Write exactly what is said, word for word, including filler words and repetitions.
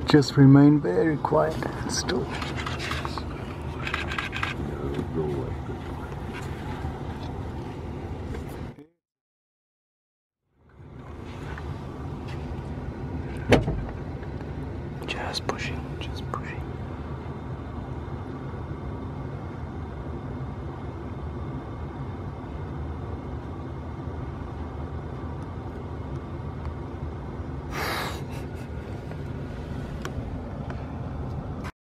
Just remain very quiet and still. Just pushing, just pushing.